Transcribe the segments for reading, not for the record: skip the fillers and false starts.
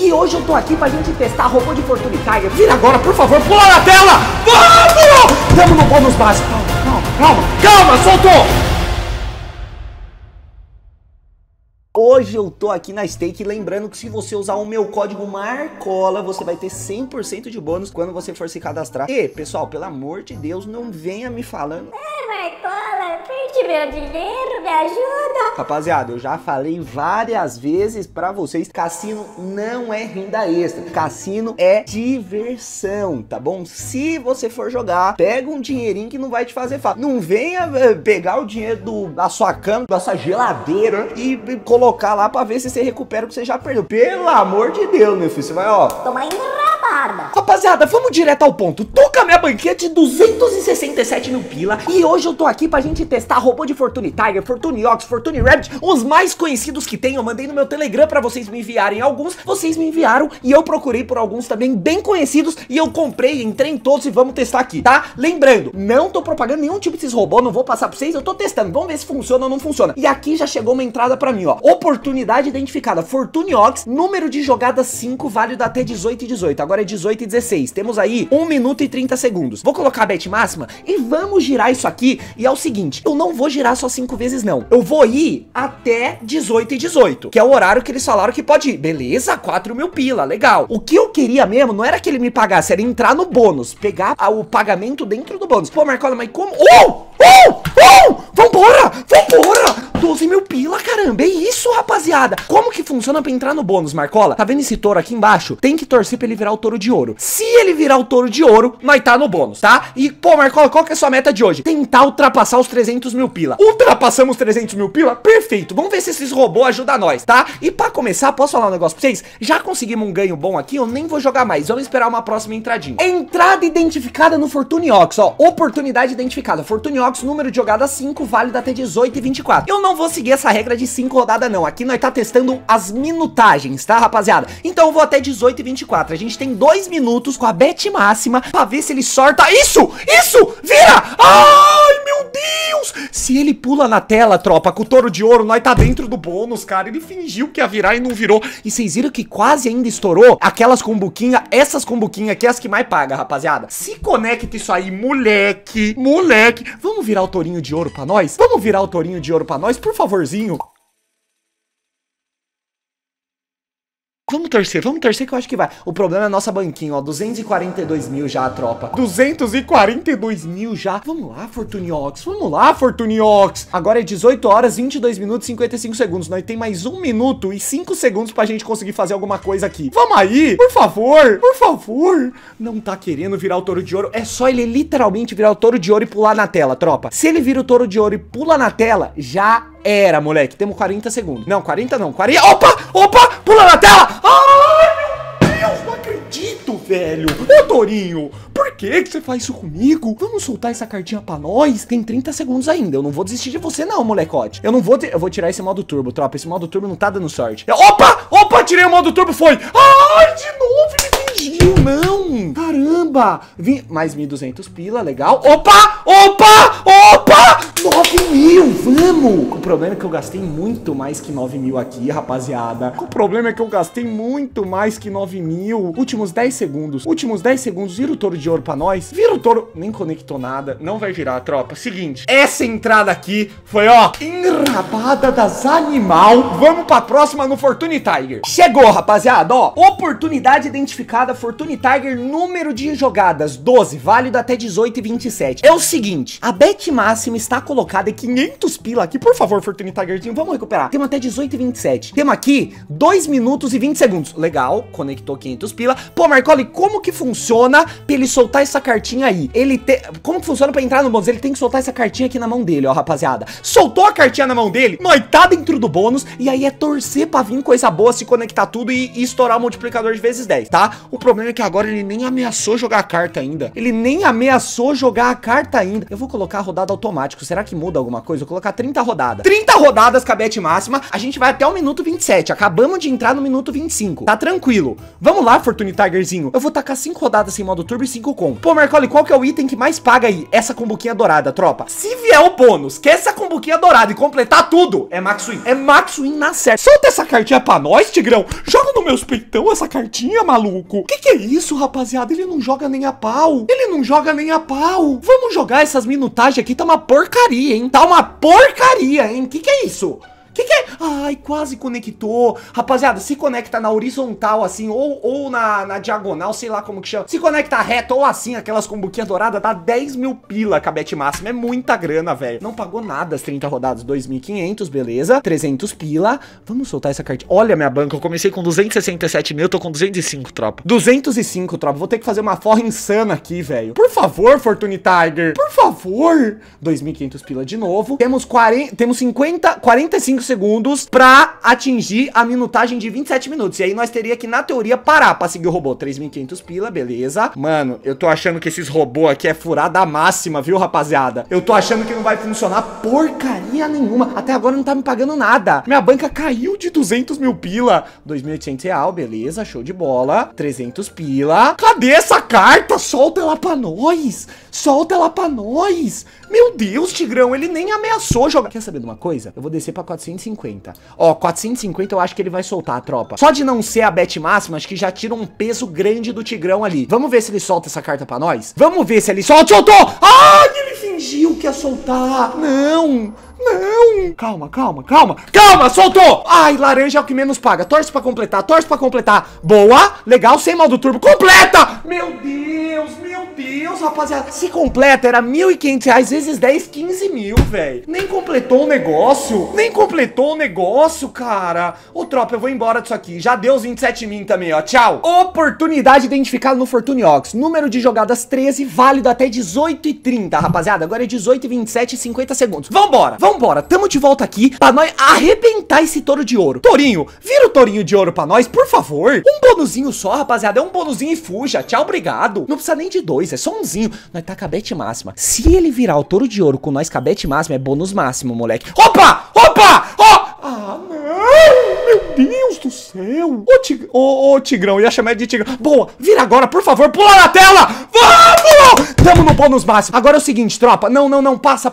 E hoje eu tô aqui pra gente testar a robô de Fortune Tiger. Vira agora, por favor, pula na tela! Vamos! Tamo no bônus básico. Calma, soltou! Hoje eu tô aqui na Stake, lembrando que se você usar o meu código MARCOLA, você vai ter 100% de bônus quando você for se cadastrar. E, pessoal, pelo amor de Deus, não venha me falando: Marcola, perdi meu dinheiro, me ajuda. Rapaziada, eu já falei várias vezes pra vocês, cassino não é renda extra, cassino é diversão, tá bom? Se você for jogar, pega um dinheirinho que não vai te fazer falta. Não venha pegar o dinheiro da sua cama, da sua geladeira e colocar lá pra ver se você recupera o que você já perdeu. Pelo amor de Deus, meu filho, você vai, ó, Toma enrabada. Rapaziada, vamos direto ao ponto. Tô com a minha banquinha de 267 mil pila e hoje eu tô aqui pra gente testar robô de Fortune Tiger, Fortune Ox, Fortune Rabbit, os mais conhecidos que tem. Eu mandei no meu Telegram pra vocês me enviarem alguns, vocês me enviaram e eu procurei por alguns também bem conhecidos e eu comprei, entrei em todos e vamos testar aqui, tá? Lembrando, não tô propagando nenhum tipo desses robôs, não vou passar pra vocês, eu tô testando, vamos ver se funciona ou não funciona. E aqui já chegou uma entrada pra mim, ó, oportunidade identificada, Fortune Ox, número de jogadas 5, válido até 18 e 18, agora é 18 e 16, temos aí 1 minuto e 30 segundos. Vou colocar a bet máxima e vamos girar isso aqui. E é o seguinte, eu não vou girar só 5 vezes não, eu vou ir até 18 e 18, que é o horário que eles falaram que pode ir. Beleza, 4 mil pila, legal. O que eu queria mesmo não era que ele me pagasse, era entrar no bônus, pegar o pagamento dentro do bônus. Pô, Marcola, mas como? Vambora! 12 mil pila, caramba, é isso, rapaziada. Como que funciona pra entrar no bônus, Marcola? Tá vendo esse touro aqui embaixo? Tem que torcer pra ele virar o touro de ouro. Se ele virar o touro de ouro, nós tá no bônus, tá? E, pô, Marcola, qual que é a sua meta de hoje? Tentar ultrapassar os 300 mil pila. Ultrapassamos 300 mil pila? Perfeito, vamos ver se esses robôs ajudam nós, tá? E pra começar, posso falar um negócio pra vocês? Já conseguimos um ganho bom aqui, eu nem vou jogar mais, vamos esperar uma próxima entradinha. Entrada identificada no Fortune Ox, ó, oportunidade identificada, Fortune Ox, número de jogada 5, válido até 18 e 24. Eu não vou seguir essa regra de 5 rodadas não, aqui nós tá testando as minutagens, tá, rapaziada? Então eu vou até 18 e 24, a gente tem 2 minutos com a bet máxima pra ver se ele sorta. Isso, vira! Ai, meu Deus! Se ele pula na tela, tropa, com o touro de ouro, nós tá dentro do bônus, cara. Ele fingiu que ia virar e não virou. E vocês viram que quase ainda estourou aquelas combuquinhas, essas combuquinhas aqui, as que mais paga, rapaziada. Se conecta isso aí, moleque. Vamos virar o tourinho de ouro pra nós? Vamos virar o tourinho de ouro pra nós, por favorzinho? Vamos torcer que eu acho que vai. O problema é a nossa banquinha, ó, 242 mil já, tropa. 242 mil já. Vamos lá, Fortune Ox. Agora é 18 horas, 22 minutos e 55 segundos. Nós tem mais 1 minuto e 5 segundos pra gente conseguir fazer alguma coisa aqui. Vamos aí, por favor. Não tá querendo virar o touro de ouro. É só ele literalmente virar o touro de ouro e pular na tela, tropa. Se ele vira o touro de ouro e pula na tela, já era, moleque. Temos 40 segundos. Não, 40 não. 40. Opa! Pula na tela! Ai, meu Deus, não acredito, velho. Ô, Torinho, por que você faz isso comigo? Vamos soltar essa cartinha pra nós? Tem 30 segundos ainda. Eu não vou desistir de você não, molecote. Eu vou tirar esse modo turbo, tropa. Esse modo turbo não tá dando sorte. Opa, tirei o modo turbo, foi. Ai, de novo, ele fingiu, não. Caramba. Mais 1.200 pila, legal. Opa! 9 mil, vamos! O problema é que eu gastei muito mais que 9 mil aqui, rapaziada. Últimos 10 segundos. Vira o touro de ouro pra nós. Vira o touro. Nem conectou nada. Não vai virar, tropa. Seguinte, essa entrada aqui foi, ó, enrabada das animal. Vamos pra próxima no Fortune Tiger. Chegou, rapaziada, ó. Oportunidade identificada, Fortune Tiger, número de jogadas 12, válido até 18 e 27. É o seguinte, a bet máxima está colocada em 500 pila aqui. Por favor, Fortune Tigerzinho, vamos recuperar. Temos até 18 e 27. Temos aqui 2 minutos e 20 segundos. Legal, conectou 500 pila. Pô, Marcola, como que funciona pra ele soltar essa cartinha aí? Como que funciona pra entrar no bônus? Ele tem que soltar essa cartinha aqui na mão dele, ó, rapaziada. Soltou a cartinha na mão dele, nós tá dentro do bônus. E aí é torcer pra vir coisa boa, se conectar tudo e estourar o multiplicador de vezes 10, tá? O problema é que agora ele nem ameaçou jogar a carta ainda. Eu vou colocar a rodada automática. Será será que muda alguma coisa? Vou colocar 30 rodadas. 30 rodadas com a bet máxima. A gente vai até o minuto 27. Acabamos de entrar no minuto 25. Tá tranquilo. Vamos lá, Fortune Tigerzinho. Eu vou tacar 5 rodadas sem modo turbo e 5 com. Pô, Marcoli, qual que é o item que mais paga aí? Essa combuquinha dourada, tropa. Se vier o bônus, que essa combuquinha dourada e completar tudo, é Max Win. É Max Win na certa. Solta essa cartinha pra nós, Tigrão. Joga no meus peitão essa cartinha, maluco. Que é isso, rapaziada? Ele não joga nem a pau. Ele não joga nem a pau. Vamos jogar essas minutagens aqui. Tá uma porcaria, hein? Tá uma porcaria, hein? Que é isso? Que é? Ai, quase conectou. Rapaziada, se conecta na horizontal assim, ou na diagonal, sei lá como que chama. Se conecta reto ou assim, aquelas combuquinhas douradas, dá 10 mil pila com a bet máxima. É muita grana, velho. Não pagou nada as 30 rodadas, 2.500, beleza. 300 pila. Vamos soltar essa cartinha. Olha minha banca, eu comecei com 267 mil, tô com 205, tropa. 205, tropa. Vou ter que fazer uma forra insana aqui, velho. Por favor, Fortune Tiger. Por favor. 2.500 pila de novo. Temos 45 segundos pra atingir a minutagem de 27 minutos. E aí nós teria que, na teoria, parar pra seguir o robô. 3.500 pila, beleza. Mano, eu tô achando que esses robôs aqui é furada máxima, viu, rapaziada? Eu tô achando que não vai funcionar porcaria nenhuma. Até agora não tá me pagando nada. Minha banca caiu de 200 mil pila. 2.800 real, beleza, show de bola. 300 pila. Cadê essa carta? Solta ela pra nós. Solta ela pra nós. Meu Deus, Tigrão, ele nem ameaçou jogar. Quer saber de uma coisa? Eu vou descer pra 450. Ó, 450 eu acho que ele vai soltar a tropa. Só de não ser a bet máxima, acho que já tira um peso grande do Tigrão ali. Vamos ver se ele solta essa carta pra nós? Vamos ver se ele solta. Soltou! Ai, ele fingiu que ia soltar. Não! Não! Calma, calma, calma. Calma, soltou! Ai, laranja é o que menos paga. Torce pra completar, torce pra completar. Boa, legal, sem modo turbo. Completa! Meu Deus, rapaziada. Se completa, era 1.500 reais vezes 10, 15 mil, velho. Nem completou o negócio. Nem completou o negócio, cara. Ô, tropa, eu vou embora disso aqui. Já deu os 27 mil também, ó. Tchau. Oportunidade identificada no Fortune Ox. Número de jogadas 13, válido até 18h30, rapaziada. Agora é 18h27 e 50 segundos. Vambora, vambora. Tamo de volta aqui pra nós arrebentar esse touro de ouro. Tourinho, vira o tourinho de ouro pra nós, por favor. Um bonuzinho só, rapaziada. É um bonuzinho e fuja. Tchau, obrigado. Não precisa nem de dois, é só umzinho. Nós tá com a bet máxima. Se ele virar o touro de ouro com nós com a bet máxima, é bônus máximo, moleque. Opa! Opa! Ó! Ah, não! Meu Deus do céu! Ô, Tigrão, ia chamar de Tigrão. Boa, vira agora, por favor, pula na tela! Vamos! Tamo no bônus máximo. Agora é o seguinte, tropa. Não, passa.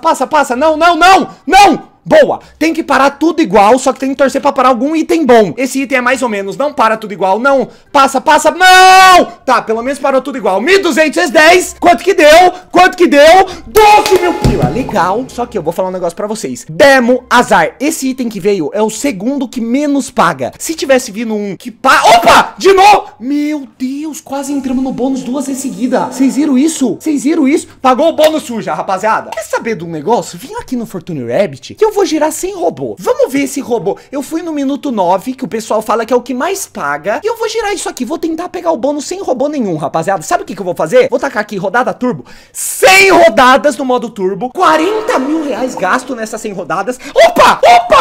Não! Boa, tem que parar tudo igual, só que tem que torcer pra parar algum item bom. Esse item é mais ou menos, não para tudo igual, não. Passa, não! Tá, pelo menos parou tudo igual. 1.200 vezes 10, quanto que deu? 12 mil pila, legal. Só que eu vou falar um negócio pra vocês. Demo azar, esse item que veio é o segundo que menos paga. Se tivesse vindo um que paga... Opa, de novo! Meu Deus, quase entramos no bônus 2 vezes seguida. Vocês viram isso? Pagou o bônus suja, rapaziada. Quer saber de um negócio? Vim aqui no Fortune Rabbit, que eu vou girar sem robô. Vamos ver esse robô. Eu fui no minuto 9, que o pessoal fala que é o que mais paga. E eu vou girar isso aqui. Vou tentar pegar o bônus sem robô nenhum, rapaziada. Sabe o que eu vou fazer? Vou tacar aqui rodada turbo. 100 rodadas no modo turbo. 40 mil reais gasto nessas 100 rodadas. Opa!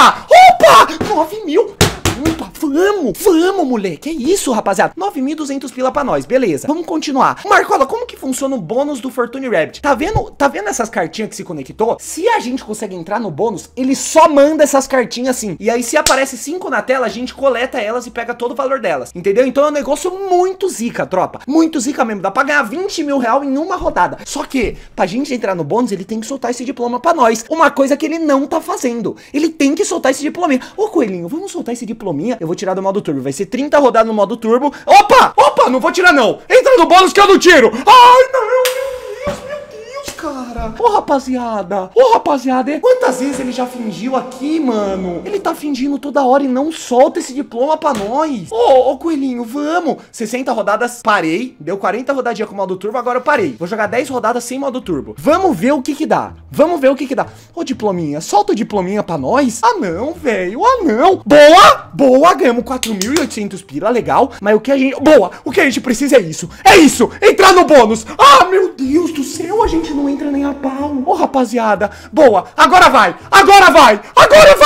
9 mil. Vamos, moleque. É isso, rapaziada. 9.200 pila pra nós, beleza. Vamos continuar. Marcola, como que funciona o bônus do Fortune Rabbit? Tá vendo essas cartinhas que se conectou? Se a gente consegue entrar no bônus, ele só manda essas cartinhas assim. E aí, se aparece 5 na tela, a gente coleta elas e pega todo o valor delas. Entendeu? Então é um negócio muito zica, tropa. Muito zica mesmo. Dá pra ganhar 20 mil reais em uma rodada. Só que, pra gente entrar no bônus, ele tem que soltar esse diploma pra nós. Uma coisa que ele não tá fazendo. Ele tem que soltar esse diplominha. Ô, Coelhinho, vamos soltar esse diplominha? Eu vou tirar do modo turbo. Vai ser 30 rodadas no modo turbo. Opa! Não vou tirar não. Entra no bônus que eu não tiro. Ai, não, meu Deus, cara. Ô, rapaziada. Quantas vezes ele já fingiu aqui, mano? Ele tá fingindo toda hora e não solta esse diploma pra nós. Ô, Coelhinho, vamos. 60 rodadas, parei. Deu 40 rodadinhas com o modo turbo, agora eu parei. Vou jogar 10 rodadas sem modo turbo. Vamos ver o que dá. Ô, diplominha, solta o diplominha pra nós. Ah, não, velho. Boa, ganhamos 4.800 pila, legal. Mas o que a gente precisa é isso. Entrar no bônus. Ah, meu Deus do céu, a gente não entra nem a pau. Ô, rapaziada, boa, agora vai.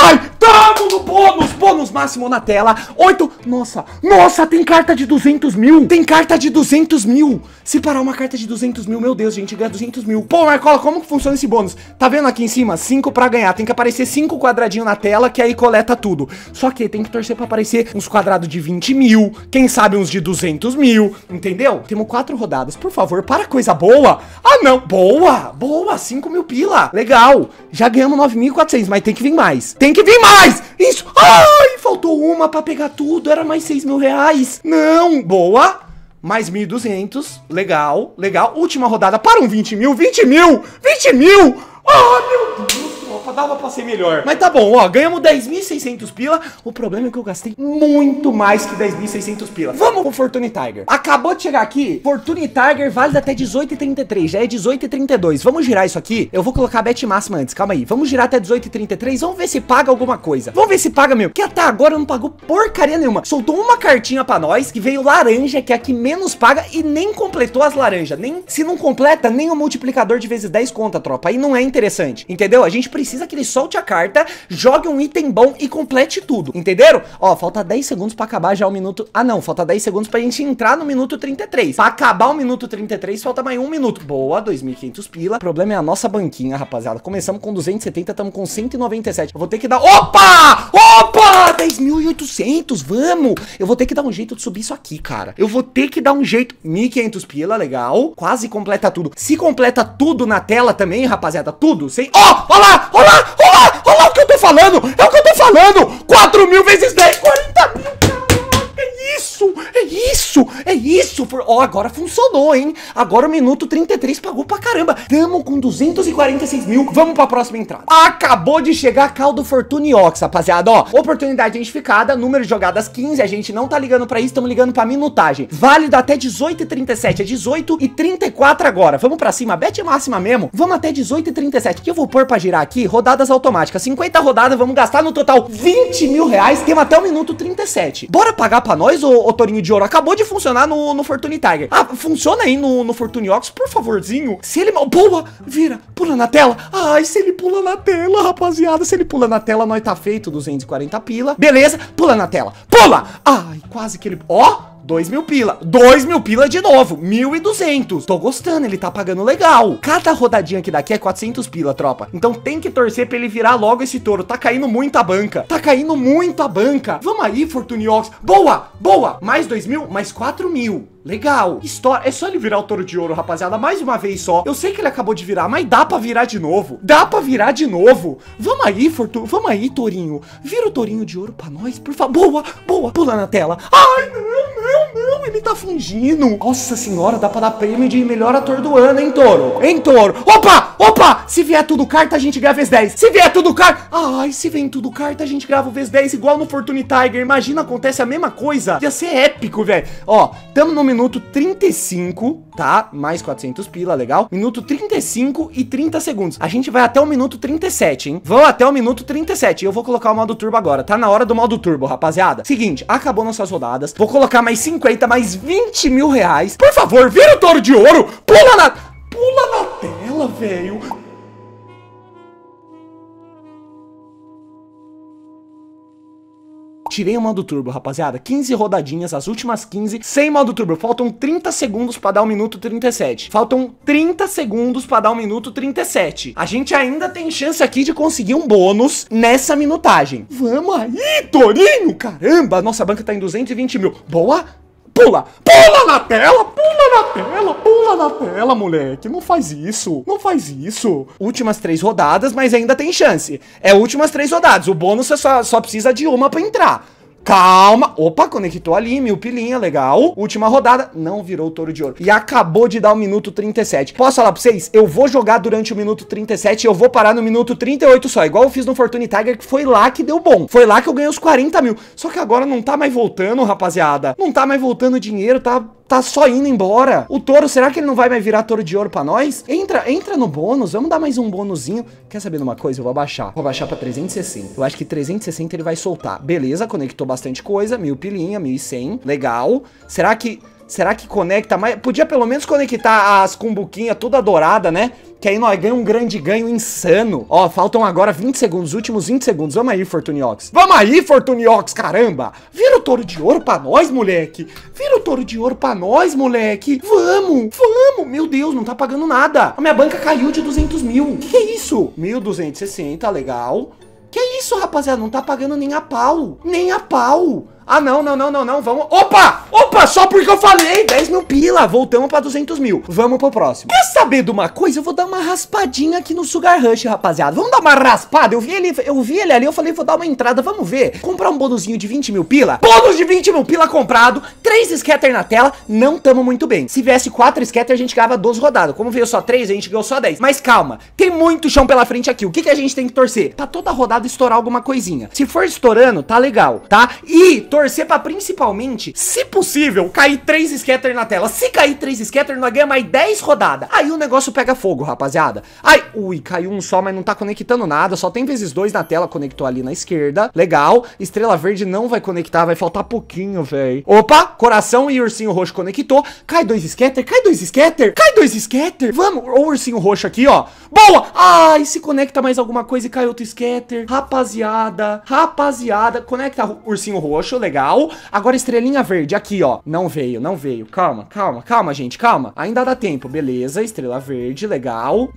Vamos no bônus! Bônus máximo na tela. 8. Nossa, tem carta de 200 mil. Tem carta de 200 mil. Se parar uma carta de 200 mil, meu Deus, gente, ganha 200 mil. Pô, Marcola, como que funciona esse bônus? Tá vendo aqui em cima? 5 pra ganhar. Tem que aparecer 5 quadradinhos na tela, que aí coleta tudo. Só que tem que torcer pra aparecer uns quadrados de 20 mil. Quem sabe uns de 200 mil. Entendeu? Temos 4 rodadas. Por favor, para coisa boa. Ah, não. Boa. 5 mil pila. Legal. Já ganhamos 9.400, mas tem que vir mais. Tem que vir mais. Isso. Ai, faltou uma pra pegar tudo. Era mais 6 mil reais. Não. Boa. Mais 1.200. Legal. Última rodada para um 20 mil. 20 mil. Ah, meu Deus. Opa, dava pra ser melhor. Mas tá bom, ó, ganhamos 10.600 pila. O problema é que eu gastei muito mais que 10.600 pila. Vamos pro Fortune Tiger. Acabou de chegar aqui, Fortune Tiger vale até 18,33, já é 18,32. Vamos girar isso aqui. Eu vou colocar a bet máxima antes, calma aí. Vamos girar até 18,33, vamos ver se paga alguma coisa. Vamos ver se paga mesmo, que até agora não pagou porcaria nenhuma. Soltou uma cartinha pra nós, que veio laranja, que é a que menos paga e nem completou as laranjas. Nem, se não completa, nem o multiplicador de vezes 10 conta, tropa. Aí não é interessante, entendeu? A gente precisa que ele solte a carta, jogue um item bom e complete tudo, entenderam? Ó, falta 10 segundos pra acabar já o minuto... Ah, não, falta 10 segundos pra gente entrar no minuto 33. Pra acabar o minuto 33, falta mais 1 minuto. Boa, 2.500 pila. O problema é a nossa banquinha, rapaziada. Começamos com 270, estamos com 197. Eu vou ter que dar... Opa! 10.800, vamos! Eu vou ter que dar um jeito de subir isso aqui, cara. Eu vou ter que dar um jeito... 1.500 pila, legal. Quase completa tudo. Se completa tudo na tela também, rapaziada, tudo, sem... Olha lá o que eu tô falando! É o que eu tô falando! 4 mil vezes 10, 40 mil, caraca! É isso! Ó, agora funcionou, hein? Agora o minuto 33 pagou pra caramba. Tamo com 246 mil. Vamos pra próxima entrada. Acabou de chegar a call do Fortune Ox, rapaziada, ó. Oportunidade identificada, número de jogadas 15. A gente não tá ligando pra isso, estamos ligando pra minutagem. Válido até 18h37, é 18h34 agora. Vamos pra cima, bet máxima mesmo. Vamos até 18h37. Que eu vou pôr pra girar aqui, rodadas automáticas. 50 rodadas, vamos gastar no total 20 mil reais. Temos até o minuto 37. Bora pagar pra nós, ô Torinho de Ouro? Acabou de funcionar no Fortune Tiger. Ah, funciona aí no Fortune Ox, por favorzinho. Se ele... Boa, vira, pula na tela. Ai, se ele pula na tela, rapaziada. Se ele pula na tela, nós tá feito 240 pila. Beleza, pula na tela. Pula! Ai, quase que ele... Ó! 2.000 pila. 2.000 pila de novo. 1.200. Tô gostando, ele tá pagando legal. Cada rodadinha que daqui é 400 pila, tropa. Então tem que torcer pra ele virar logo esse touro. Tá caindo muito a banca. Vamos aí, Fortune Ox. Boa. Mais 2.000, mais 4.000. Legal. História. É só ele virar o touro de ouro, rapaziada. Mais uma vez só. Eu sei que ele acabou de virar, mas dá pra virar de novo. Vamos aí, Vamos aí, tourinho. Vira o tourinho de ouro pra nós, por favor. Boa. Pula na tela. Ai, não. Ele tá fingindo. Nossa senhora, dá pra dar prêmio de melhor ator do ano, hein, touro? Opa. Se vier tudo carta, a gente grava vezes 10. Se vier tudo carta... Ai, se vem tudo carta, a gente grava vezes 10, igual no Fortune Tiger. Imagina, acontece a mesma coisa. Ia ser épico, velho. Ó, tamo no minuto 35, tá? Mais 400 pila, legal. Minuto 35 e 30 segundos. A gente vai até o minuto 37, hein? Vamos até o minuto 37. Eu vou colocar o modo turbo agora. Tá na hora do modo turbo, rapaziada. Seguinte, acabou nossas rodadas. Vou colocar mais 50, mais 20 mil reais. Por favor, vira o touro de ouro. Pula na tela, velho. Tirei o modo turbo, rapaziada. 15 rodadinhas, as últimas 15, sem modo turbo. Faltam 30 segundos pra dar o minuto 37. A gente ainda tem chance aqui de conseguir um bônus nessa minutagem. Vamos aí, tourinho. Caramba, nossa banca tá em 220 mil. Boa. Pula na tela, moleque. Não faz isso. Últimas 3 rodadas, mas ainda tem chance. É últimas 3 rodadas. O bônus você só precisa de uma pra entrar. Calma. Opa, conectou ali, 1.000 pilinha, legal. Última rodada, não virou o touro de ouro. E acabou de dar o minuto 37. Posso falar pra vocês? Eu vou jogar durante o minuto 37 e eu vou parar no minuto 38 só. Igual eu fiz no Fortune Tiger, que foi lá que deu bom. Foi lá que eu ganhei os 40 mil. Só que agora não tá mais voltando, rapaziada. Não tá mais voltando dinheiro, tá só indo embora. O touro, será que ele não vai mais virar touro de ouro pra nós? Entra no bônus, vamos dar mais um bônusinho. Quer saber de uma coisa? Eu vou abaixar. Vou abaixar pra 360. Eu acho que 360 ele vai soltar. Beleza, conectou bastante coisa. 1.000 pilinha, 1.100. Legal. Será que conecta mais? Podia pelo menos conectar as cumbuquinhas toda dourada, né? Que aí nós ganhamos um grande ganho insano. Ó, faltam agora 20 segundos, últimos 20 segundos. Vamos aí, Fortuniox. Vamos aí, Fortuniox, caramba. Vira o touro de ouro pra nós, moleque. Vira o touro de ouro pra nós, moleque. Vamos, vamos. Meu Deus, não tá pagando nada. A minha banca caiu de 200 mil. Que é isso? 1.260, legal. Que isso, rapaziada? Não tá pagando nem a pau. Nem a pau. Ah, não, vamos... Opa! Opa, só porque eu falei, 10 mil pila, voltamos pra 200 mil. Vamos pro próximo. Quer saber de uma coisa? Eu vou dar uma raspadinha aqui no Sugar Rush, rapaziada. Vamos dar uma raspada? Eu vi ele ali, eu falei, vou dar uma entrada, vamos ver. Comprar um bônusinho de 20 mil pila. Bônus de 20 mil pila comprado, 3 scatter na tela, não tamo muito bem. Se viesse 4 scatter, a gente ganhava 12 rodadas. Como veio só 3, a gente ganhou só 10. Mas calma, tem muito chão pela frente aqui. O que a gente tem que torcer? Pra toda rodada estourar alguma coisinha. Se for estourando, tá legal, tá? E torcer pra principalmente, se possível, cair 3 scatter na tela. Se cair 3 scatter, nós ganhamos mais 10 rodadas. Aí o negócio pega fogo, rapaziada. Ai, ui, caiu um só, mas não tá conectando nada. Só tem vezes 2 na tela, conectou ali na esquerda. Legal. Estrela verde não vai conectar, vai faltar pouquinho, velho. Opa, coração e ursinho roxo conectou. Cai 2 scatter, cai 2 scatter, cai 2 scatter. Vamos, o ursinho roxo aqui, ó. Boa! Ai, se conecta mais alguma coisa e cai outro scatter. Rapaziada, conecta o ursinho roxo, legal. Agora estrelinha verde, aqui, ó. Não veio. Calma, gente, calma. Ainda dá tempo, beleza. Estrela verde, legal.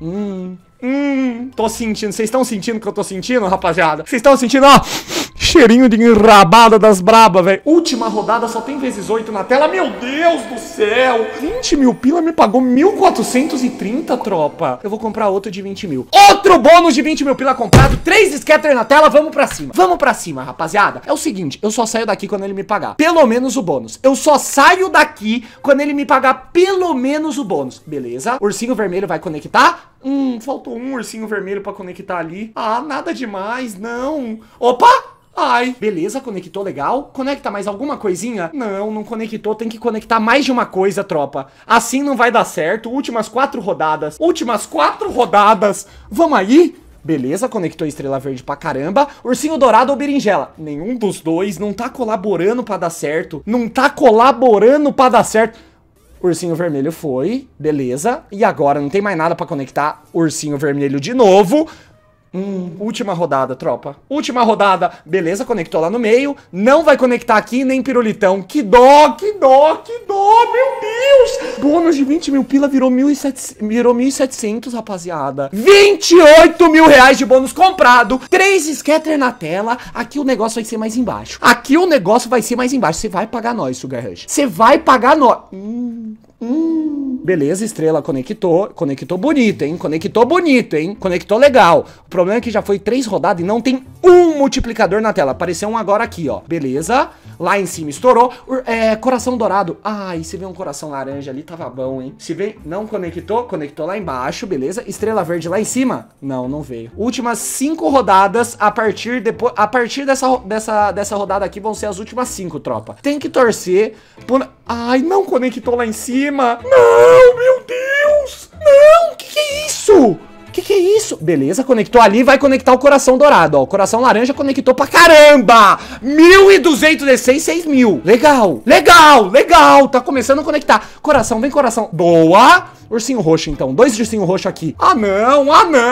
Tô sentindo. Vocês estão sentindo o que eu tô sentindo, rapaziada? Vocês estão sentindo, ó? Cheirinho de enrabada das braba, velho. Última rodada, só tem vezes 8 na tela. Meu Deus do céu. 20 mil pila me pagou 1.430, tropa. Eu vou comprar outro de 20 mil. Outro bônus de 20 mil pila comprado. 3 scatter na tela, vamos pra cima. Vamos pra cima, rapaziada. É o seguinte, eu só saio daqui quando ele me pagar pelo menos o bônus. Eu só saio daqui quando ele me pagar pelo menos o bônus. Beleza? Ursinho vermelho vai conectar. Faltou um ursinho vermelho pra conectar ali. Ah, nada demais, não. Opa! Ai, beleza, conectou, legal. Conecta mais alguma coisinha? Não conectou, tem que conectar mais de uma coisa, tropa. Assim não vai dar certo. Últimas 4 rodadas. Vamos aí? Beleza, conectou estrela verde pra caramba. Ursinho dourado ou berinjela? Nenhum dos dois, não tá colaborando pra dar certo. Ursinho vermelho foi, beleza. E agora não tem mais nada pra conectar. Ursinho vermelho de novo. Última rodada, tropa. Última rodada. Beleza, conectou lá no meio. Não vai conectar aqui, nem pirulitão. Que dó, meu Deus. Bônus de 20 mil pila virou 1.700, rapaziada. 28 mil reais de bônus comprado. 3 scatter na tela. Aqui o negócio vai ser mais embaixo. Você vai pagar nós, Sugar Rush. Você vai pagar nós. Beleza, estrela conectou bonito, hein? Conectou legal. O problema é que já foi 3 rodadas e não tem um multiplicador na tela. Apareceu um agora aqui, ó. Beleza. Lá em cima estourou. Coração dourado. Ai, se vê um coração laranja ali, tava bom, hein? Se vê, não conectou lá embaixo, beleza. Estrela verde lá em cima. Não veio. Últimas 5 rodadas, a partir dessa rodada aqui vão ser as últimas 5, tropa. Tem que torcer por... Ai, não conectou lá em cima. Não, meu Deus. Não, que é isso? Que é isso? Beleza, conectou ali, vai conectar o coração dourado, ó. O coração laranja conectou pra caramba. 1.200 D6, 6 mil. Legal. Tá começando a conectar. Coração, vem coração. Boa. Ursinho roxo, então. 2 de ursinho roxo aqui. Ah, não.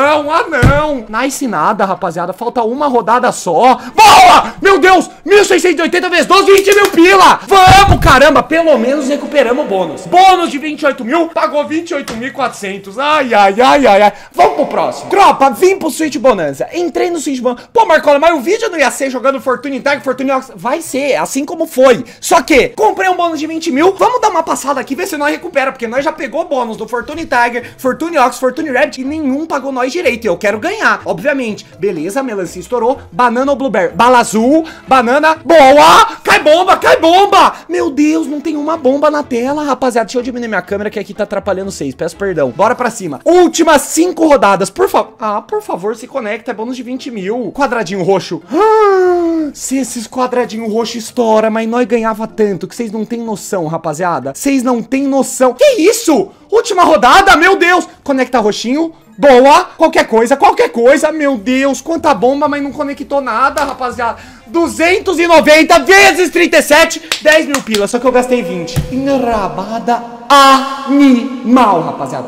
Nice nada, rapaziada. Falta uma rodada só. Boa! Meu Deus! 1.680 vezes 12, 20 mil pila. Vamos, caramba. Pelo menos recuperamos o bônus. Bônus de 28 mil. Pagou 28.400. Ai. Vamos pro próximo. Tropa, vim pro Switch Bonanza. Entrei no Switch Bonanza. Pô, Marcola, mas o vídeo não ia ser jogando Fortune Tag, Fortune Ox. Vai ser, assim como foi. Só que, comprei um bônus de 20 mil. Vamos dar uma passada aqui, ver se nós recupera. Porque nós já pegou bônus do Fortune Tiger, Fortune Ox, Fortune Rabbit e nenhum pagou nós direito. E eu quero ganhar, obviamente. Beleza, melancia estourou. Banana ou blueberry? Bala azul, banana. Boa! Cai bomba! Meu Deus, não tem uma bomba na tela, rapaziada. Deixa eu diminuir minha câmera que aqui tá atrapalhando vocês. Peço perdão. Bora pra cima. Últimas 5 rodadas, por favor. Ah, por favor, se conecta. É bônus de 20 mil. Quadradinho roxo. Se esses quadradinhos roxos estoura, mas nós ganhava tanto que vocês não tem noção, rapaziada. Vocês não tem noção. Que isso? Última rodada, meu Deus. Conecta roxinho. Boa. Qualquer coisa. Meu Deus, quanta bomba, mas não conectou nada, rapaziada. 290 vezes 37, 10 mil pilas. Só que eu gastei 20. Enrabada animal, rapaziada.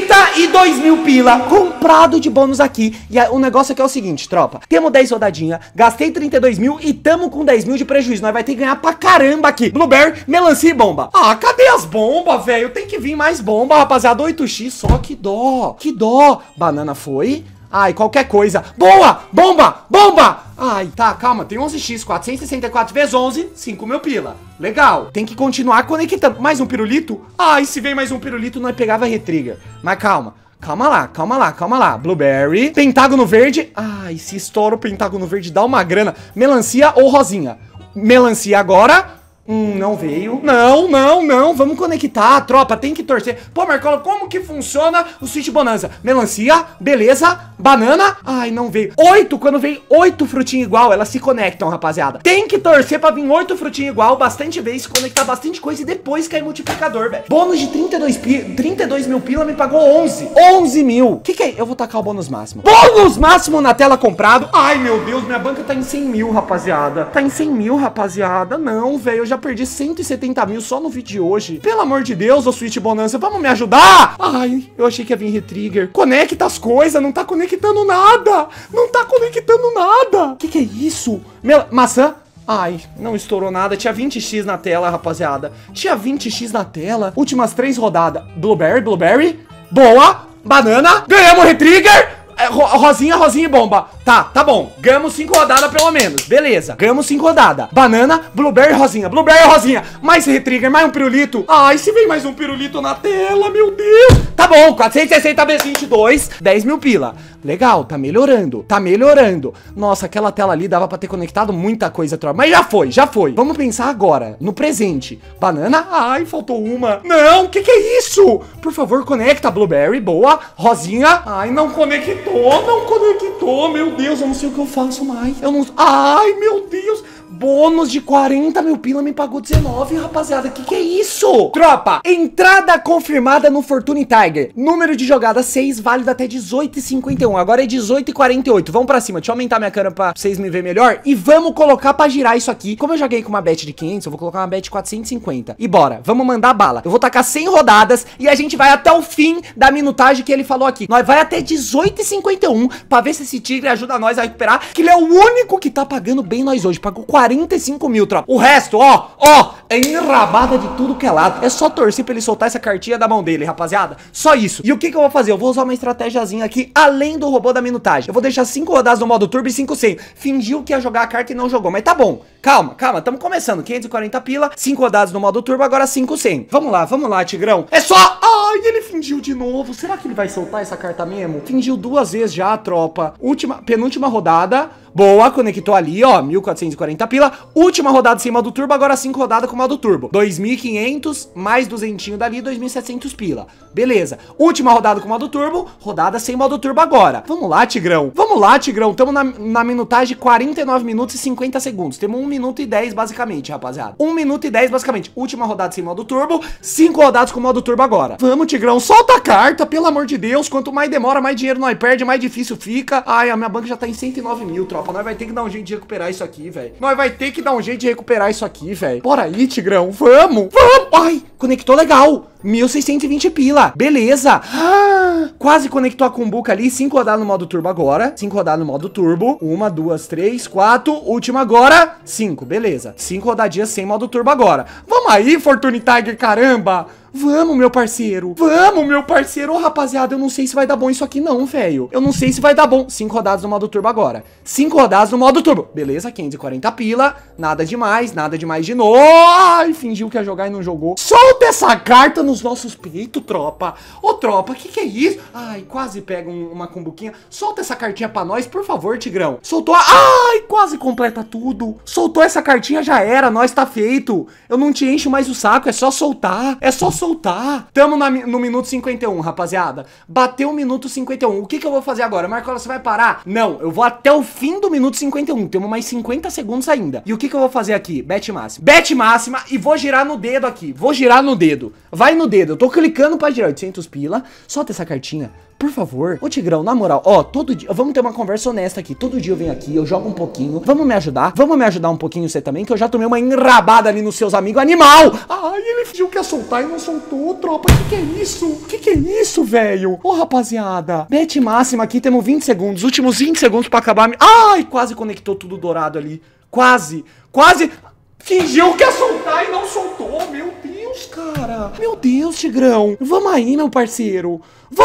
32 mil pila comprado de bônus aqui. E o negócio aqui é o seguinte, tropa. Temos 10 rodadinhas, gastei 32 mil e tamo com 10 mil de prejuízo. Nós vai ter que ganhar pra caramba aqui. Blueberry, melancia e bomba. Ah, cadê as bombas, velho? Tem que vir mais bomba, rapaziada. 8x só, que dó. Que dó. Banana foi. Ai, qualquer coisa. Boa! Bomba! Bomba! Ai, tá, calma. Tem 11x, 464 vezes 11, 5 mil pila. Legal. Tem que continuar conectando. Mais um pirulito? Ai, se vem mais um pirulito, nós pegava retrigger. Mas calma. Calma lá, calma lá, calma lá. Blueberry. Pentágono verde. Ai, se estoura o pentágono verde, dá uma grana. Melancia ou rosinha? Melancia agora. Não veio. Não. Vamos conectar, tropa. Tem que torcer. Pô, Marcola, como que funciona o Sweet Bonanza? Melancia, beleza. Banana. Ai, não veio. 8, quando vem 8 frutinhas igual, elas se conectam, rapaziada. Tem que torcer pra vir 8 frutinhas igual, bastante vezes, conectar bastante coisa e depois cair multiplicador, velho. Bônus de 32 mil pila me pagou 11. 11 mil. Que é? Eu vou tacar o bônus máximo. Bônus máximo na tela comprado. Ai, meu Deus, minha banca tá em 100 mil, rapaziada. Tá em 100 mil, rapaziada. Não, velho, eu já perdi 170 mil só no vídeo de hoje. Pelo amor de Deus, ô Sweet Bonanza, vamos me ajudar? Ai, eu achei que ia vir retrigger. Conecta as coisas, não tá conectando nada. Não tá conectando nada. Que é isso? Maçã? Ai, não estourou nada. Tinha 20x na tela, rapaziada. Tinha 20x na tela. Últimas 3 rodadas. Blueberry. Boa. Banana. Ganhamos retrigger. Rosinha e bomba. Tá bom. Ganhamos 5 rodadas pelo menos. Beleza. Ganhamos 5 rodadas. Banana, Blueberry, Rosinha. Mais retrigger, mais um pirulito. Ai, se vem mais um pirulito na tela, meu Deus. Tá bom, 460 vezes 22, 10 mil pila. Legal, tá melhorando. Nossa, aquela tela ali dava pra ter conectado muita coisa, tropa. Mas já foi. Vamos pensar agora, no presente. Banana, ai, faltou uma. Não, que é isso? Por favor, conecta, Blueberry, boa. Rosinha, ai, não conectou, meu Deus, eu não sei o que eu faço mais. Ai, meu Deus. Bônus de 40 mil pila me pagou 19, rapaziada. Que é isso? Tropa, entrada confirmada no Fortune Tiger. Número de jogadas 6, válido até 18h51. Agora é 18h48. Vamos pra cima. Deixa eu aumentar minha câmera pra vocês me verem melhor. E vamos colocar pra girar isso aqui. Como eu joguei com uma bet de 500, eu vou colocar uma bet de 450. E bora, vamos mandar bala. Eu vou tacar 100 rodadas e a gente vai até o fim da minutagem que ele falou aqui. Nós vai até 18h51 pra ver se esse tigre ajuda nós a recuperar. Que ele é o único que tá pagando bem nós hoje. Pagou 45 mil, tropa. O resto, ó, é enrabada de tudo que é lado. É só torcer pra ele soltar essa cartinha da mão dele, rapaziada. Só isso. E o que eu vou fazer? Eu vou usar uma estratégiazinha aqui, além do robô da minutagem. Eu vou deixar 5 rodadas no modo turbo e 5 sem. Fingiu que ia jogar a carta e não jogou, mas tá bom. Calma, tamo começando. 540 pila, 5 rodadas no modo turbo, agora 5 sem. Vamos lá, Tigrão. É só... Ai, ele fingiu de novo. Será que ele vai soltar essa carta mesmo? Fingiu 2 vezes já, tropa. Penúltima rodada. Boa, conectou ali, ó, 1440 pila. Última rodada sem modo turbo, agora 5 rodadas com modo turbo. 2.500, mais 200 dali, 2.700 pila. Beleza. Última rodada com modo turbo, rodada sem modo turbo agora. Vamos lá, Tigrão. Tamo na minutagem de 49 minutos e 50 segundos. Temos 1 minuto e 10, basicamente, rapaziada. 1 minuto e 10, basicamente. Última rodada sem modo turbo, 5 rodadas com modo turbo agora. Vamos, Tigrão, solta a carta, pelo amor de Deus. Quanto mais demora, mais dinheiro nós perde, mais difícil fica. Ai, a minha banca já tá em 109 mil, tropa. Nós vai ter que dar um jeito de recuperar isso aqui, velho. Bora aí, Tigrão. Vamos. Ai, conectou legal. 1.620 pila. Beleza. Quase conectou a cumbuca ali. 5 rodadas no modo turbo agora. 5 rodadas no modo turbo. 1, 2, 3, 4. Última agora. 5. Beleza. 5 rodadinhas sem modo turbo agora. Vamos aí, Fortune Tiger, caramba. Vamos, meu parceiro. Ô, rapaziada, eu não sei se vai dar bom isso aqui não, velho. 5 rodadas no modo turbo agora. 5 rodadas no modo turbo. Beleza, 540 pila. Nada demais de novo. Ai, fingiu que ia jogar e não jogou. Solta essa carta nos nossos peitos, tropa. Ô, tropa, que é isso? Ai, quase pega uma cumbuquinha. Solta essa cartinha pra nós, por favor, Tigrão. Soltou Ai, quase completa tudo. Soltou essa cartinha, já era. Nós tá feito. Eu não te encho mais o saco, é só soltar. Tamo no minuto 51, rapaziada. Bateu o minuto 51. O que eu vou fazer agora? Marcola, você vai parar? Não, eu vou até o fim do minuto 51. Temos mais 50 segundos ainda. E o que eu vou fazer aqui? Bet máxima e vou girar no dedo aqui. Vai no dedo. Eu tô clicando pra girar 800 pila. Solta essa cartinha. Por favor. Ô, Tigrão, na moral, ó, todo dia, vamos ter uma conversa honesta aqui. Todo dia eu venho aqui, eu jogo um pouquinho. Vamos me ajudar? Vamos me ajudar um pouquinho você também, que eu já tomei uma enrabada ali nos seus amigos. Animal! Ai, ele fingiu que ia soltar e não soltou, tropa. Que é isso? Que é isso, velho? Ô, rapaziada. Bet máxima aqui, temos 20 segundos. Últimos 20 segundos pra acabar. Ai, quase conectou tudo dourado ali. Quase. Fingiu que ia soltar e não soltou. Meu Deus, cara. Meu Deus, Tigrão. Vamos aí, meu parceiro.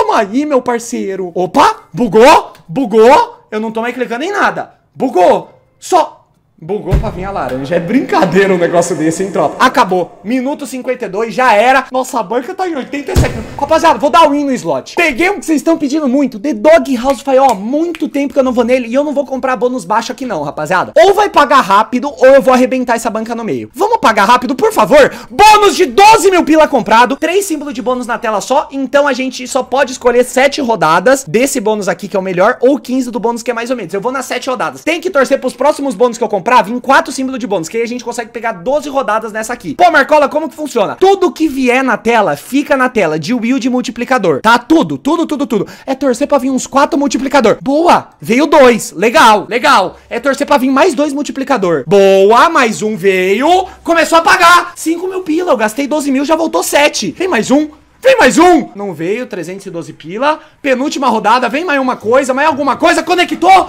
Opa, bugou. Eu não tô mais clicando em nada. Bugou pra vir a laranja. É brincadeira um negócio desse, hein, tropa? Acabou. Minuto 52, já era. Nossa, a banca tá em 87. Rapaziada, vou dar win no slot. Peguei um que vocês estão pedindo muito. The Dog House Fire, ó, muito tempo que eu não vou nele. E eu não vou comprar bônus baixo aqui não, rapaziada. Ou vai pagar rápido, ou eu vou arrebentar essa banca no meio. Vamos pagar rápido, por favor. Bônus de 12 mil pila comprado. 3 símbolos de bônus na tela só. Então a gente só pode escolher 7 rodadas desse bônus aqui, que é o melhor, ou 15 do bônus, que é mais ou menos. Eu vou nas 7 rodadas. Tem que torcer pros próximos bônus que eu comprar vir 4 símbolos de bônus, que aí a gente consegue pegar 12 rodadas nessa aqui. Pô, Marcola, como que funciona? Tudo que vier na tela, fica na tela, de Will de multiplicador, tá? Tudo. É torcer pra vir uns 4 multiplicador. Boa! Veio 2. Legal. É torcer pra vir mais 2 multiplicador. Boa, mais um veio. Começou a pagar. 5 mil pila, eu gastei 12 mil, já voltou 7. Vem mais um. Não veio, 312 pila. Penúltima rodada, vem mais uma coisa, mais alguma coisa. Conectou.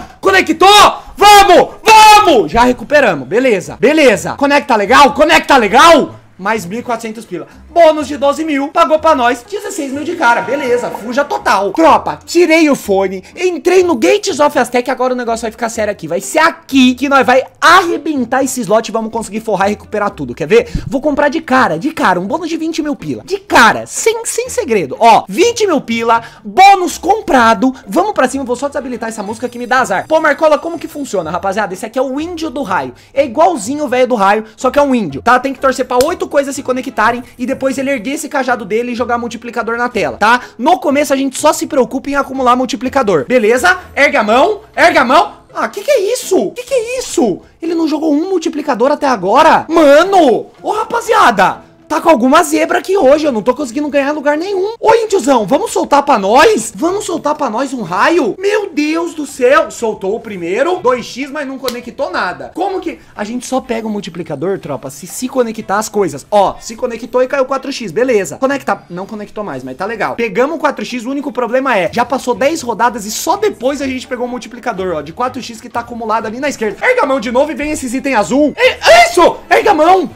Vamos. Já recuperamos, beleza. Conecta legal. Mais 1.400 pila. Bônus de 12 mil. Pagou pra nós 16 mil de cara. Beleza, fuja total. Tropa, tirei o fone. Entrei no Gates of Aztec. Agora o negócio vai ficar sério aqui. Vai ser aqui que nós vai arrebentar esse slot e vamos conseguir forrar e recuperar tudo. Quer ver? Vou comprar de cara. Um bônus de 20 mil pila. De cara, sem segredo. Ó, 20 mil pila. Bônus comprado. Vamos pra cima. Vou só desabilitar essa música que me dá azar. Pô, Marcola, como que funciona, rapaziada? Esse aqui é o índio do raio. É igualzinho o velho do raio, só que é um índio, tá? Tem que torcer pra 8 coisas se conectarem e depois ele erguer esse cajado dele e jogar multiplicador na tela, tá? No começo a gente só se preocupa em acumular multiplicador, beleza? Ergue a mão. Ah, que é isso? Que é isso? Ele não jogou um multiplicador até agora? Mano! Ô, rapaziada! Tá com alguma zebra aqui hoje, eu não tô conseguindo ganhar lugar nenhum. Ô, índiozão, vamos soltar pra nós? Um raio? Meu Deus do céu. Soltou o primeiro, 2x, mas não conectou nada. Como que... A gente só pega o multiplicador, tropa, se conectar as coisas. Ó, se conectou e caiu 4x, beleza. Conectar. Não conectou mais, mas tá legal. Pegamos o 4x, o único problema é, já passou 10 rodadas e só depois a gente pegou o multiplicador, ó, de 4x que tá acumulado ali na esquerda. Erga a mão de novo e vem esses itens azul. Isso! Erga a mão!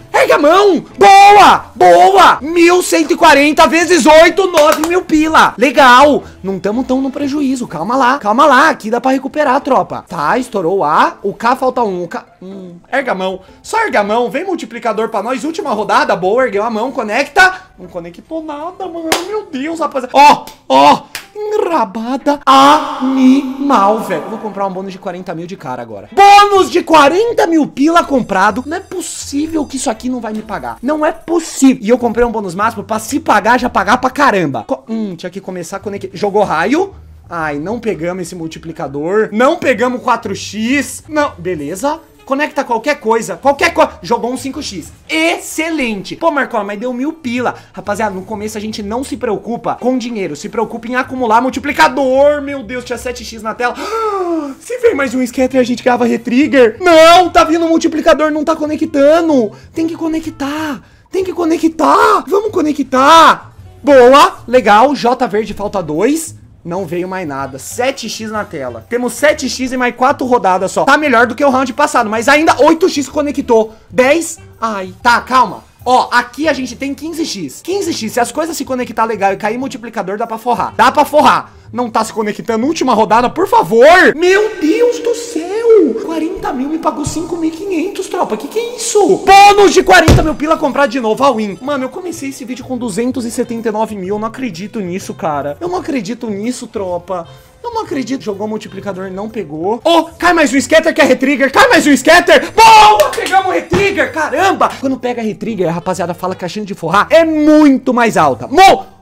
Boa! 1.140 vezes 8, 9 mil pila. Legal. Não estamos tão no prejuízo. Calma lá. Aqui dá pra recuperar, tropa. Tá, estourou o A. O K falta um. O K... Erga a mão. Só erga a mão. Vem multiplicador pra nós. Última rodada. Boa, ergueu a mão. Conecta. Não conectou nada, mano. Meu Deus, rapaziada. Ó. Enrabada animal, velho. Vou comprar um bônus de 40 mil de cara agora. Bônus de 40 mil pila comprado. Não é possível que isso aqui não vai me pagar. Não é possível. E eu comprei um bônus máximo pra se pagar, já pagar pra caramba. Tinha que começar a conectar. Jogou raio. Ai, não pegamos esse multiplicador. Não pegamos 4x. Não, beleza. Conecta qualquer coisa. Jogou um 5x. Excelente. Pô, Marcola, mas deu 1000 pila. Rapaziada, no começo a gente não se preocupa com dinheiro. Se preocupa em acumular multiplicador. Meu Deus, tinha 7x na tela. Se vem mais um scatter, a gente ganhava retrigger. Não, tá vindo multiplicador, não tá conectando. Tem que conectar. Vamos conectar. Boa, legal. J verde, falta 2. Não veio mais nada. 7x na tela. Temos 7x e mais 4 rodadas só. Tá melhor do que o round passado, mas ainda 8x conectou. 10. Ai, tá, calma. Ó, aqui a gente tem 15x. 15x, se as coisas se conectar legal e cair multiplicador, dá pra forrar. Não tá se conectando, última rodada, por favor. Meu Deus do céu. 40 mil me pagou 5.500, tropa. Que é isso? Bônus de 40 mil pila comprar de novo, all in. Mano, eu comecei esse vídeo com 279 mil. Eu não acredito nisso, cara. Eu não acredito nisso, tropa. Eu não acredito. Jogou o multiplicador e não pegou. Oh, cai mais um scatter que é retrigger. Boa, pegamos o retrigger. Caramba. Quando pega retrigger, a rapaziada fala que a chance de forrar é muito mais alta.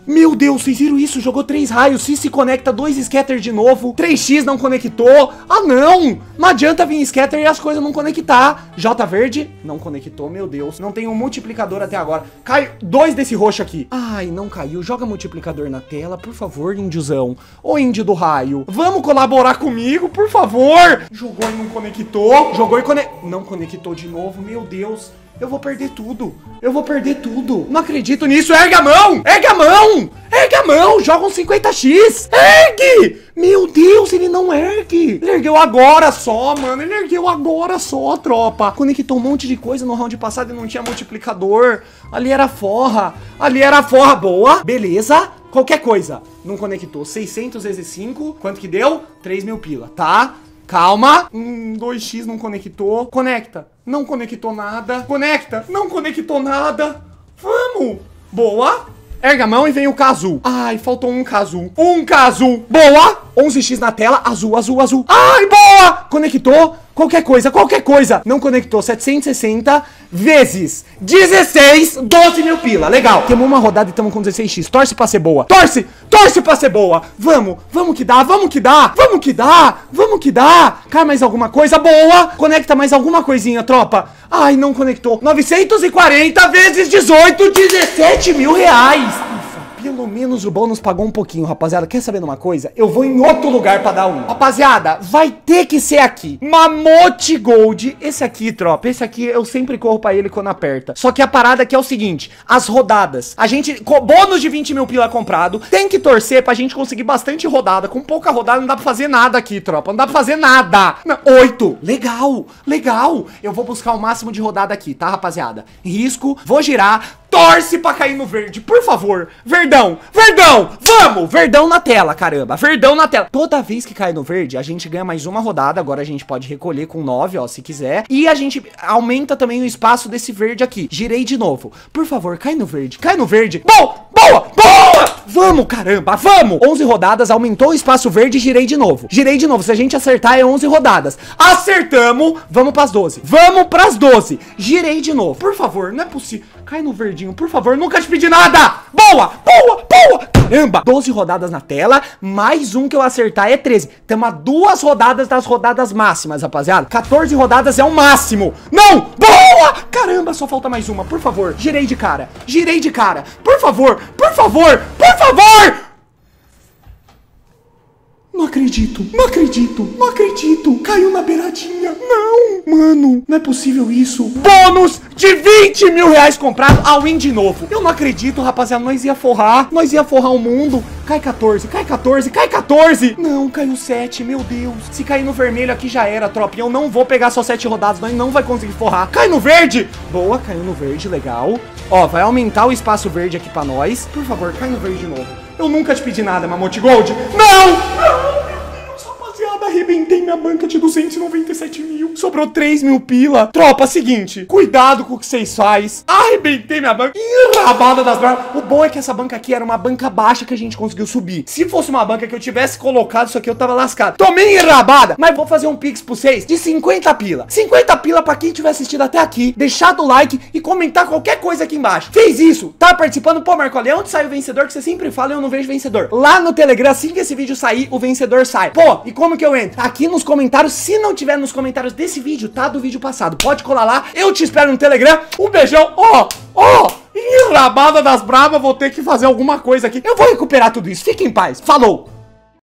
Meu Deus, vocês viram isso? Jogou 3 raios, se conecta 2 scatter de novo, 3x não conectou. Ah não, não adianta vir scatter e as coisas não conectar. J verde, não conectou, meu Deus. Não tem um multiplicador até agora. Cai 2 desse roxo aqui. Ai, não caiu, joga multiplicador na tela, por favor, índiozão. Ô índio do raio, vamos colaborar comigo, por favor. Jogou e não conectou, jogou e não conectou de novo, meu Deus. Eu vou perder tudo. Eu vou perder tudo. Não acredito nisso. Ergue a mão. Ergue a mão. Ergue a mão. Joga um 50x. Ergue. Meu Deus, ele não ergue. Ele ergueu agora só, mano. Ele ergueu agora só, tropa. Conectou um monte de coisa no round passado e não tinha multiplicador. Ali era forra. Ali era forra. Boa. Beleza. Qualquer coisa. Não conectou. 600 vezes 5. Quanto que deu? 3.000 pila, tá? Calma. 2x não conectou. Conecta. Não conectou nada. Conecta. Não conectou nada. Vamos. Boa. Erga a mão e vem o K azul. Ai, faltou um K azul. Um K azul. Boa. 11x na tela. Azul, azul, azul. Ai, boa. Conectou. Qualquer coisa, qualquer coisa. Não conectou. 760 vezes 16, 12.000 pila. Legal. Temos uma rodada e estamos com 16x. Torce pra ser boa. Torce. Torce pra ser boa. Vamos. Vamos que dá. Vamos que dá. Vamos que dá. Vamos que dá. Cai mais alguma coisa. Boa. Conecta mais alguma coisinha, tropa. Ai, não conectou. 940 vezes 18, 17.000 reais. Pelo menos o bônus pagou um pouquinho, rapaziada. Quer saber de uma coisa? Eu vou em outro lugar pra dar um. Rapaziada, vai ter que ser aqui. Mamote Gold. Esse aqui, tropa. Esse aqui eu sempre corro pra ele quando aperta. Só que a parada aqui é o seguinte. As rodadas. A gente... Bônus de 20.000 pila comprado. Tem que torcer pra gente conseguir bastante rodada. Com pouca rodada não dá pra fazer nada aqui, tropa. Não dá pra fazer nada. 8. Legal. Legal. Eu vou buscar o máximo de rodada aqui, tá, rapaziada? Risco. Vou girar. Torce pra cair no verde, por favor. Verdão, verdão, vamos. Verdão na tela, caramba, verdão na tela. Toda vez que cai no verde, a gente ganha mais uma rodada. Agora a gente pode recolher com 9, ó, se quiser. E a gente aumenta também o espaço desse verde aqui. Girei de novo, por favor, cai no verde. Cai no verde, boa, boa, boa. Vamos, caramba, vamos. 11 rodadas, aumentou o espaço verde e girei de novo. Girei de novo, se a gente acertar é 11 rodadas. Acertamos, vamos pras 12. Vamos pras 12. Girei de novo, por favor, não é possível. Cai no verdinho, por favor, nunca te pedi nada. Boa, boa, boa. Caramba, 12 rodadas na tela, mais um que eu acertar é 13. Temos a 2 rodadas das rodadas máximas, rapaziada. 14 rodadas é o máximo. Não, boa. Caramba, só falta mais uma, por favor. Girei de cara, por favor, por favor, por favor. Não acredito, não acredito, não acredito. Caiu na beiradinha. Não, mano, não é possível isso. Bônus de 20.000 reais comprado. A win de novo. Eu não acredito, rapaziada. Nós ia forrar o mundo. Cai 14, cai 14, cai 14. Não, caiu 7, meu Deus. Se cair no vermelho aqui já era, tropa. Eu não vou pegar só 7 rodadas, nós não vai conseguir forrar. Cai no verde. Boa, caiu no verde, legal. Ó, vai aumentar o espaço verde aqui pra nós. Por favor, cai no verde de novo. Eu nunca te pedi nada, Mamote Gold. Não! Não, meu Deus, rapaziada. Arrebentei minha banca de 297 mil. Sobrou 3.000 pila. Tropa, seguinte. Cuidado com o que vocês faz. Arrebentei minha banca. Enrabada das bravas. O bom é que essa banca aqui era uma banca baixa que a gente conseguiu subir. Se fosse uma banca que eu tivesse colocado isso aqui, eu tava lascado. Tomei enrabada. Mas vou fazer um pix pra vocês de 50 pila. 50 pila pra quem tiver assistido até aqui. Deixar o like e comentar qualquer coisa aqui embaixo. Fez isso? Tá participando? Pô, Marcoli, onde sai o vencedor? Que você sempre fala e eu não vejo vencedor. Lá no Telegram, assim que esse vídeo sair, o vencedor sai. Pô, e como que eu entro? Aqui nos comentários. Se não tiver nos comentários desse vídeo, tá? Do vídeo passado. Pode colar lá. Eu te espero no Telegram. Um beijão. Ó, ó. Enrabada das bravas. Vou ter que fazer alguma coisa aqui. Eu vou recuperar tudo isso. Fique em paz. Falou.